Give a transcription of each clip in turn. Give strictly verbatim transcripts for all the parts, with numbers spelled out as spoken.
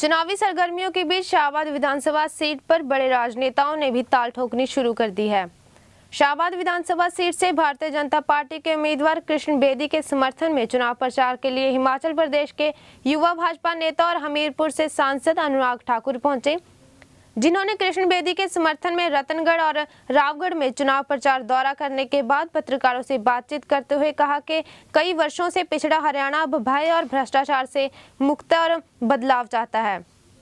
चुनावी सरगर्मियों के बीच शाहबाद विधानसभा सीट पर बड़े राजनेताओं ने भी ताल ठोकनी शुरू कर दी है। शाहबाद विधानसभा सीट से भारतीय जनता पार्टी के उम्मीदवार कृष्ण बेदी के समर्थन में चुनाव प्रचार के लिए हिमाचल प्रदेश के युवा भाजपा नेता और हमीरपुर से सांसद अनुराग ठाकुर पहुंचे, जिन्होंने कृष्ण बेदी के समर्थन में रतनगढ़ और रावगढ़ में चुनाव प्रचार दौरा करने के बाद पत्रकारों से बातचीत करते हुए कहा कि कई वर्षों से पिछड़ा हरियाणा अब भय और भ्रष्टाचार से मुक्त और बदलाव चाहता है।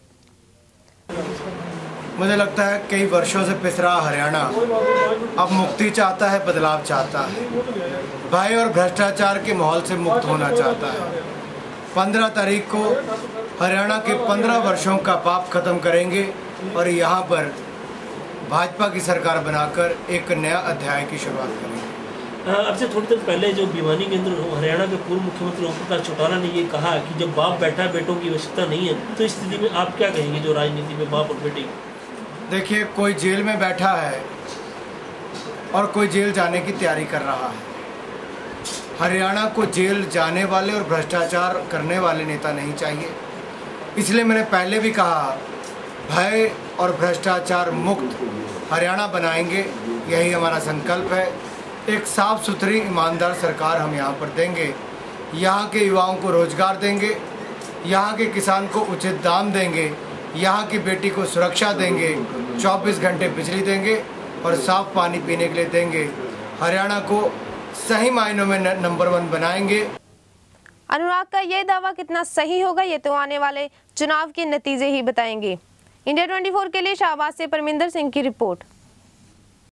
मुझे लगता है कई वर्षों से पिछड़ा हरियाणा अब मुक्ति चाहता है, बदलाव चाहता है, भय और भ्रष्टाचार के माहौल से मुक्त होना चाहता है। पंद्रह तारीख को हरियाणा के पंद्रह वर्षों का पाप खत्म करेंगे और यहाँ पर भाजपा की सरकार बनाकर एक नया अध्याय की शुरुआत करेंगे। अब से थोड़ी देर पहले जो भिवानी के अंदर हरियाणा के पूर्व मुख्यमंत्री ओम प्रकाश चौटाला ने ये कहा कि जब बाप बैठा बेटों की आवश्यकता नहीं है, तो इस स्थिति में आप क्या कहेंगे जो राजनीति में बाप और बेटे? देखिए, कोई जेल में बैठा है और कोई जेल जाने की तैयारी कर रहा है। हरियाणा को जेल जाने वाले और भ्रष्टाचार करने वाले नेता नहीं चाहिए। इसलिए मैंने पहले भी कहा, भय और भ्रष्टाचार मुक्त हरियाणा बनाएंगे, यही हमारा संकल्प है। एक साफ सुथरी ईमानदार सरकार हम यहाँ पर देंगे, यहाँ के युवाओं को रोजगार देंगे, यहाँ के किसान को उचित दाम देंगे, यहाँ की बेटी को सुरक्षा देंगे, चौबीस घंटे बिजली देंगे और साफ पानी पीने के लिए देंगे। हरियाणा को सही मायनों में नंबर वन बनाएंगे। अनुराग का ये दावा कितना सही होगा, ये तो आने वाले चुनाव के नतीजे ही बताएंगे। इंडिया चौबीस के लिए शाहबाद से परमिंदर सिंह की रिपोर्ट।